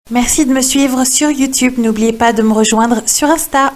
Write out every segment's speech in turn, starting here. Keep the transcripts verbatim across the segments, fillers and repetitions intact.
Merci de me suivre sur YouTube. N'oubliez pas de me rejoindre sur Insta.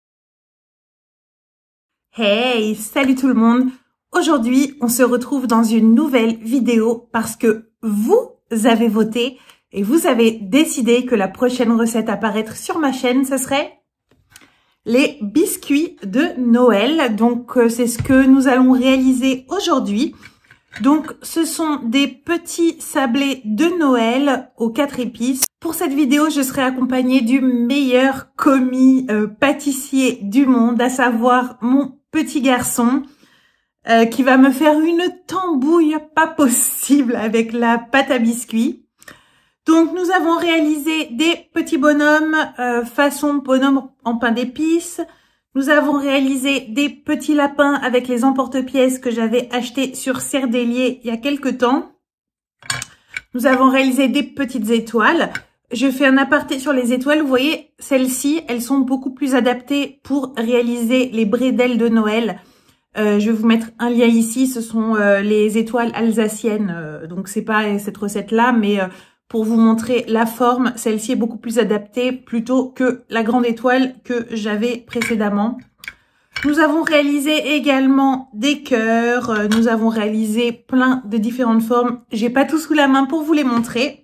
Hey, salut tout le monde. Aujourd'hui, on se retrouve dans une nouvelle vidéo parce que vous avez voté et vous avez décidé que la prochaine recette à apparaître sur ma chaîne, ce serait les biscuits de Noël. Donc, c'est ce que nous allons réaliser aujourd'hui. Donc, ce sont des petits sablés de Noël aux quatre épices. Pour cette vidéo, je serai accompagnée du meilleur commis euh, pâtissier du monde, à savoir mon petit garçon, euh, qui va me faire une tambouille pas possible avec la pâte à biscuits. Donc, nous avons réalisé des petits bonhommes euh, façon bonhomme en pain d'épices. Nous avons réalisé des petits lapins avec les emporte-pièces que j'avais achetés sur Cerdelier il y a quelques temps. Nous avons réalisé des petites étoiles. Je fais un aparté sur les étoiles. Vous voyez, celles-ci, elles sont beaucoup plus adaptées pour réaliser les bredels de Noël. Euh, je vais vous mettre un lien ici. Ce sont euh, les étoiles alsaciennes. Euh, donc, c'est pas cette recette-là, mais... Euh, pour vous montrer la forme, celle-ci est beaucoup plus adaptée plutôt que la grande étoile que j'avais précédemment. Nous avons réalisé également des cœurs, nous avons réalisé plein de différentes formes. J'ai pas tout sous la main pour vous les montrer.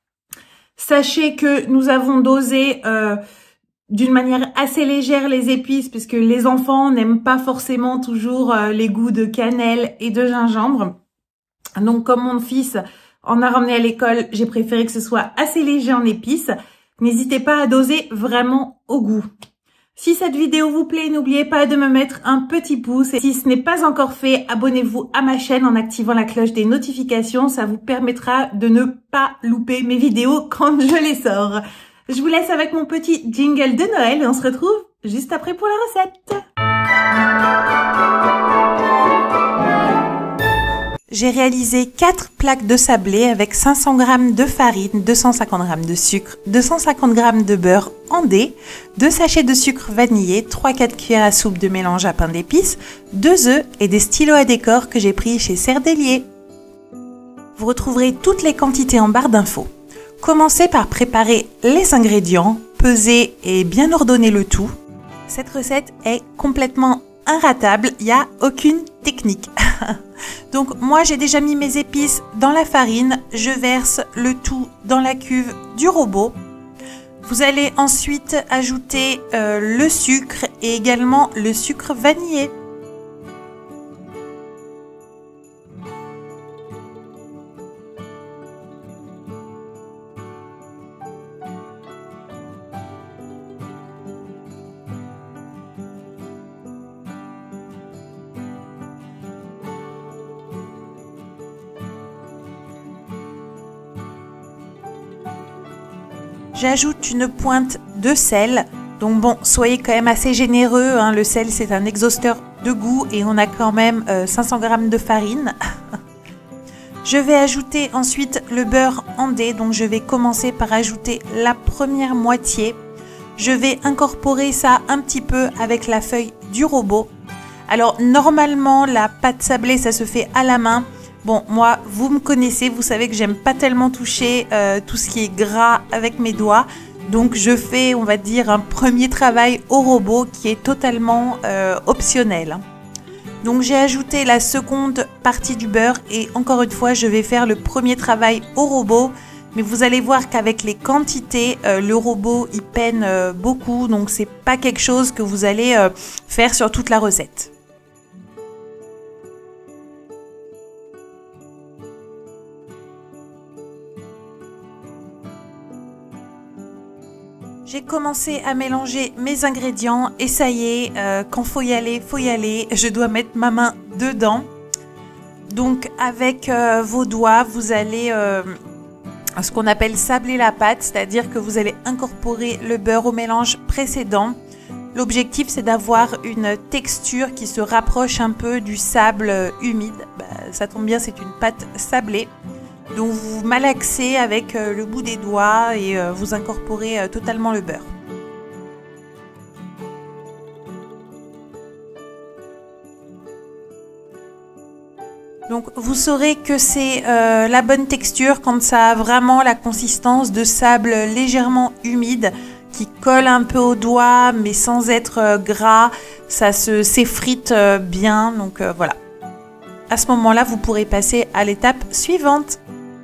Sachez que nous avons dosé euh, d'une manière assez légère les épices puisque les enfants n'aiment pas forcément toujours euh, les goûts de cannelle et de gingembre. Donc comme mon fils en a ramené à l'école, j'ai préféré que ce soit assez léger en épices. N'hésitez pas à doser vraiment au goût. Si cette vidéo vous plaît, n'oubliez pas de me mettre un petit pouce. Et si ce n'est pas encore fait, abonnez-vous à ma chaîne en activant la cloche des notifications. Ça vous permettra de ne pas louper mes vidéos quand je les sors. Je vous laisse avec mon petit jingle de Noël et on se retrouve juste après pour la recette. J'ai réalisé quatre plaques de sablé avec cinq cents grammes de farine, deux cent cinquante grammes de sucre, deux cent cinquante grammes de beurre en dés, deux sachets de sucre vanillé, trois à quatre cuillères à soupe de mélange à pain d'épices, deux œufs et des stylos à décor que j'ai pris chez Cerdelier. Vous retrouverez toutes les quantités en barre d'infos. Commencez par préparer les ingrédients, peser et bien ordonner le tout. Cette recette est complètement inratable, il n'y a aucune technique. Donc moi j'ai déjà mis mes épices dans la farine, je verse le tout dans la cuve du robot. Vous allez ensuite ajouter euh, le sucre et également le sucre vanillé. J'ajoute une pointe de sel. Donc bon, soyez quand même assez généreux. Hein. Le sel, c'est un exhausteur de goût et on a quand même euh, cinq cents grammes de farine. Je vais ajouter ensuite le beurre en dés. Donc je vais commencer par ajouter la première moitié. Je vais incorporer ça un petit peu avec la feuille du robot. Alors normalement, la pâte sablée, ça se fait à la main. Bon, moi, vous me connaissez, vous savez que j'aime pas tellement toucher euh, tout ce qui est gras avec mes doigts. Donc, je fais, on va dire, un premier travail au robot qui est totalement euh, optionnel. Donc, j'ai ajouté la seconde partie du beurre et encore une fois, je vais faire le premier travail au robot. Mais vous allez voir qu'avec les quantités, euh, le robot, il peine euh, beaucoup. Donc, c'est pas quelque chose que vous allez euh, faire sur toute la recette. J'ai commencé à mélanger mes ingrédients et ça y est, euh, quand faut y aller, faut y aller. Je dois mettre ma main dedans. Donc avec euh, vos doigts, vous allez euh, ce qu'on appelle sabler la pâte, c'est-à-dire que vous allez incorporer le beurre au mélange précédent. L'objectif, c'est d'avoir une texture qui se rapproche un peu du sable humide. Bah, ça tombe bien, c'est une pâte sablée. Donc vous malaxez avec le bout des doigts et vous incorporez totalement le beurre. Donc vous saurez que c'est euh, la bonne texture quand ça a vraiment la consistance de sable légèrement humide qui colle un peu au doigt mais sans être euh, gras. Ça se s'effrite euh, bien, donc euh, voilà. À ce moment-là, vous pourrez passer à l'étape suivante.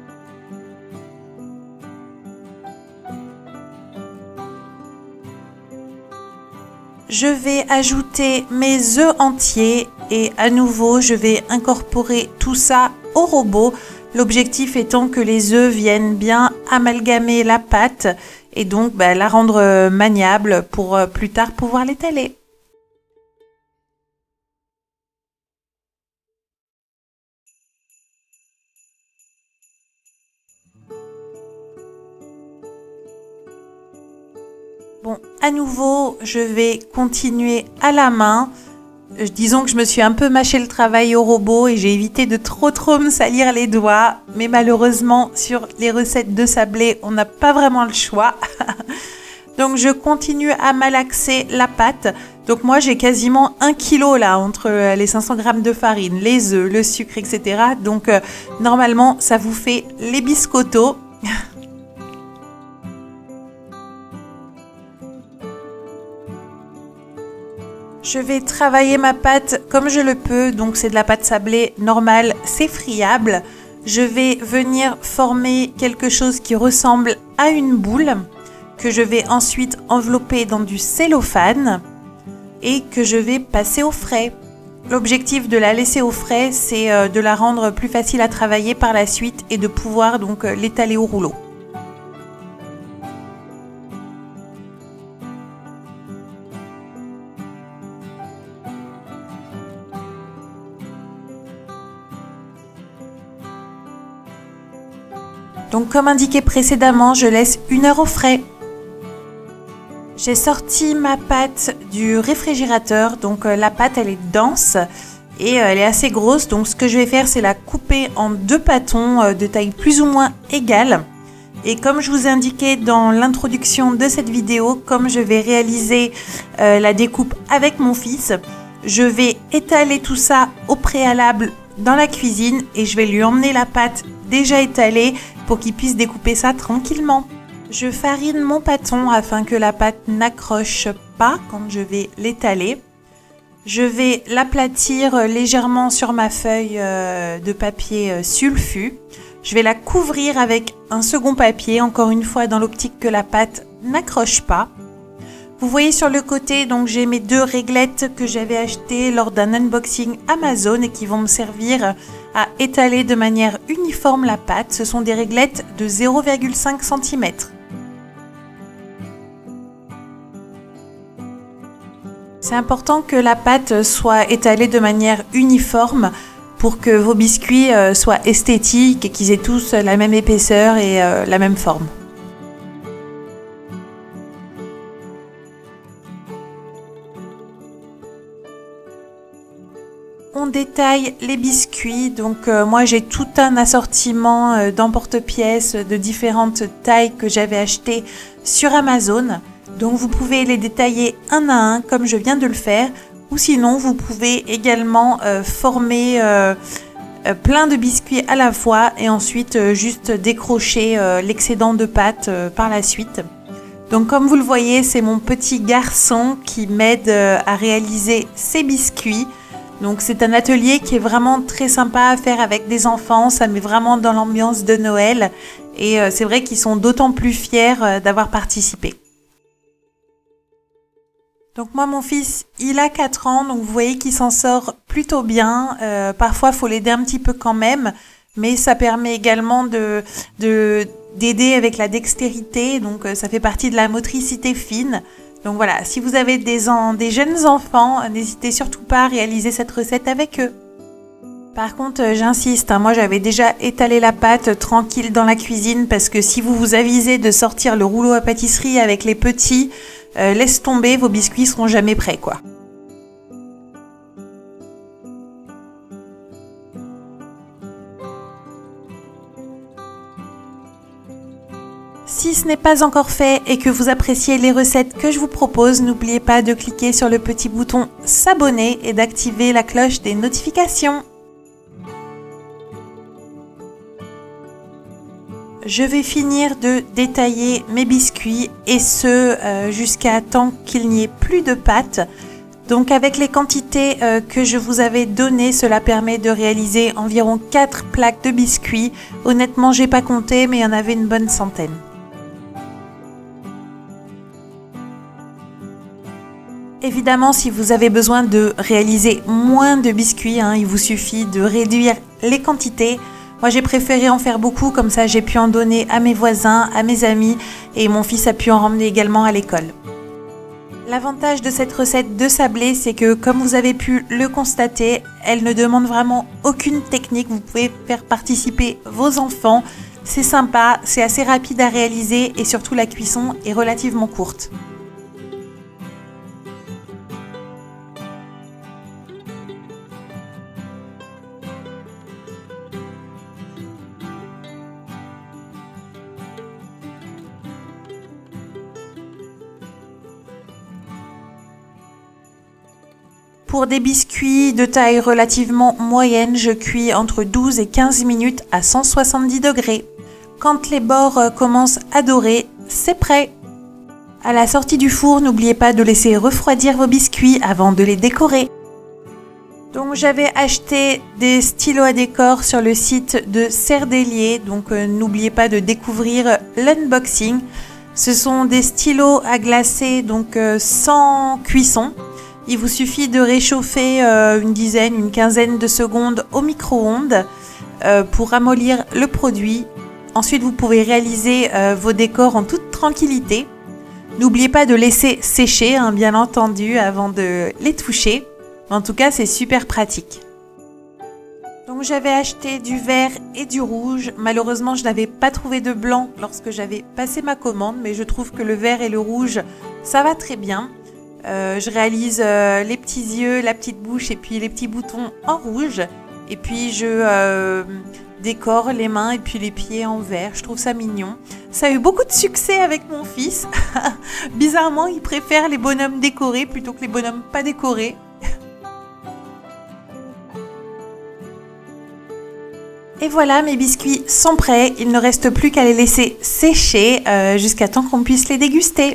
Je vais ajouter mes œufs entiers et à nouveau, je vais incorporer tout ça au robot. L'objectif étant que les œufs viennent bien amalgamer la pâte et donc bah, la rendre maniable pour euh, plus tard pouvoir l'étaler. Bon, à nouveau, je vais continuer à la main. Disons que je me suis un peu mâché le travail au robot et j'ai évité de trop trop me salir les doigts. Mais malheureusement, sur les recettes de sablé, on n'a pas vraiment le choix. Donc, je continue à malaxer la pâte. Donc, moi, j'ai quasiment un kilo là, entre les cinq cents grammes de farine, les œufs, le sucre, et cetera. Donc, euh, normalement, ça vous fait les biscottos. Je vais travailler ma pâte comme je le peux, donc c'est de la pâte sablée normale, c'est friable. Je vais venir former quelque chose qui ressemble à une boule que je vais ensuite envelopper dans du cellophane et que je vais passer au frais. L'objectif de la laisser au frais, c'est de la rendre plus facile à travailler par la suite et de pouvoir donc l'étaler au rouleau. Donc comme indiqué précédemment, je laisse une heure au frais. J'ai sorti ma pâte du réfrigérateur, donc euh, la pâte elle est dense et euh, elle est assez grosse. Donc ce que je vais faire, c'est la couper en deux pâtons euh, de taille plus ou moins égale. Et comme je vous ai indiqué dans l'introduction de cette vidéo, comme je vais réaliser euh, la découpe avec mon fils, je vais étaler tout ça au préalable dans la cuisine et je vais lui emmener la pâte déjà étalée pour qu'il puisse découper ça tranquillement. Je farine mon pâton afin que la pâte n'accroche pas quand je vais l'étaler. Je vais l'aplatir légèrement sur ma feuille de papier sulfu. Je vais la couvrir avec un second papier, encore une fois dans l'optique que la pâte n'accroche pas. Vous voyez sur le côté, donc j'ai mes deux réglettes que j'avais achetées lors d'un unboxing Amazon et qui vont me servir à étaler de manière uniforme la pâte. Ce sont des réglettes de zéro virgule cinq centimètres. C'est important que la pâte soit étalée de manière uniforme pour que vos biscuits soient esthétiques et qu'ils aient tous la même épaisseur et la même forme. On détaille les biscuits, donc euh, moi j'ai tout un assortiment euh, d'emporte-pièces de différentes tailles que j'avais acheté sur Amazon. Donc vous pouvez les détailler un à un comme je viens de le faire, ou sinon vous pouvez également euh, former euh, euh, plein de biscuits à la fois et ensuite euh, juste décrocher euh, l'excédent de pâte euh, par la suite. Donc comme vous le voyez, c'est mon petit garçon qui m'aide euh, à réaliser ces biscuits. Donc c'est un atelier qui est vraiment très sympa à faire avec des enfants, ça met vraiment dans l'ambiance de Noël et euh, c'est vrai qu'ils sont d'autant plus fiers euh, d'avoir participé. Donc moi mon fils il a quatre ans, donc vous voyez qu'il s'en sort plutôt bien, euh, parfois il faut l'aider un petit peu quand même, mais ça permet également de, de, d'aider avec la dextérité, donc euh, ça fait partie de la motricité fine. Donc voilà, si vous avez des, en, des jeunes enfants, n'hésitez surtout pas à réaliser cette recette avec eux. Par contre, euh, j'insiste, hein, moi j'avais déjà étalé la pâte tranquille dans la cuisine parce que si vous vous avisez de sortir le rouleau à pâtisserie avec les petits, euh, laisse tomber, vos biscuits seront jamais prêts quoi. Si ce n'est pas encore fait et que vous appréciez les recettes que je vous propose, n'oubliez pas de cliquer sur le petit bouton s'abonner et d'activer la cloche des notifications. je vais finir de détailler mes biscuits et ce euh, jusqu'à temps qu'il n'y ait plus de pâte. Donc avec les quantités euh, que je vous avais données, cela permet de réaliser environ quatre plaques de biscuits. Honnêtement, j'ai pas compté, mais il y en avait une bonne centaine. Évidemment, si vous avez besoin de réaliser moins de biscuits, hein, il vous suffit de réduire les quantités. Moi, j'ai préféré en faire beaucoup, comme ça j'ai pu en donner à mes voisins, à mes amis, et mon fils a pu en ramener également à l'école. L'avantage de cette recette de sablé, c'est que comme vous avez pu le constater, elle ne demande vraiment aucune technique. Vous pouvez faire participer vos enfants. C'est sympa, c'est assez rapide à réaliser et surtout la cuisson est relativement courte. Pour des biscuits de taille relativement moyenne, je cuis entre douze et quinze minutes à cent soixante-dix degrés. Quand les bords commencent à dorer, c'est prêt. À la sortie du four, n'oubliez pas de laisser refroidir vos biscuits avant de les décorer. Donc j'avais acheté des stylos à décor sur le site de Cerdelier, donc euh, n'oubliez pas de découvrir l'unboxing. Ce sont des stylos à glacer, donc euh, sans cuisson. Il vous suffit de réchauffer euh, une dizaine, une quinzaine de secondes au micro-ondes euh, pour ramollir le produit. Ensuite, vous pouvez réaliser euh, vos décors en toute tranquillité. N'oubliez pas de laisser sécher, hein, bien entendu, avant de les toucher. En tout cas, c'est super pratique. Donc, j'avais acheté du vert et du rouge. Malheureusement, je n'avais pas trouvé de blanc lorsque j'avais passé ma commande, mais je trouve que le vert et le rouge, ça va très bien. Euh, je réalise euh, les petits yeux, la petite bouche et puis les petits boutons en rouge. Et puis je euh, décore les mains et puis les pieds en vert. Je trouve ça mignon. Ça a eu beaucoup de succès avec mon fils. Bizarrement, il préfère les bonhommes décorés plutôt que les bonhommes pas décorés. Et voilà, mes biscuits sont prêts. Il ne reste plus qu'à les laisser sécher euh, jusqu'à temps qu'on puisse les déguster.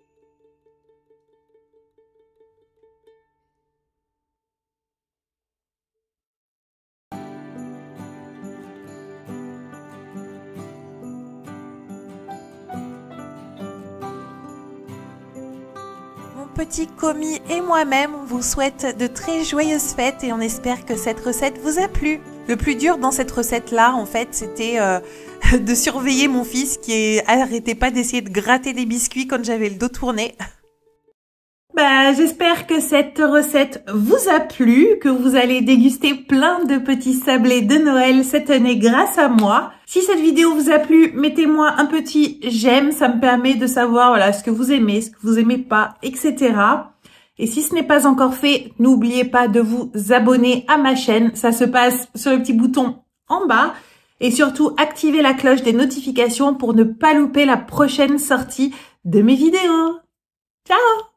Petit commis et moi-même, on vous souhaite de très joyeuses fêtes et on espère que cette recette vous a plu. Le plus dur dans cette recette-là, en fait, c'était euh, de surveiller mon fils qui n'arrêtait pas d'essayer de gratter des biscuits quand j'avais le dos tourné. Bah, j'espère que cette recette vous a plu, que vous allez déguster plein de petits sablés de Noël cette année grâce à moi. Si cette vidéo vous a plu, mettez-moi un petit j'aime, ça me permet de savoir voilà ce que vous aimez, ce que vous aimez pas, et cetera. Et si ce n'est pas encore fait, n'oubliez pas de vous abonner à ma chaîne, ça se passe sur le petit bouton en bas. Et surtout, activez la cloche des notifications pour ne pas louper la prochaine sortie de mes vidéos. Ciao!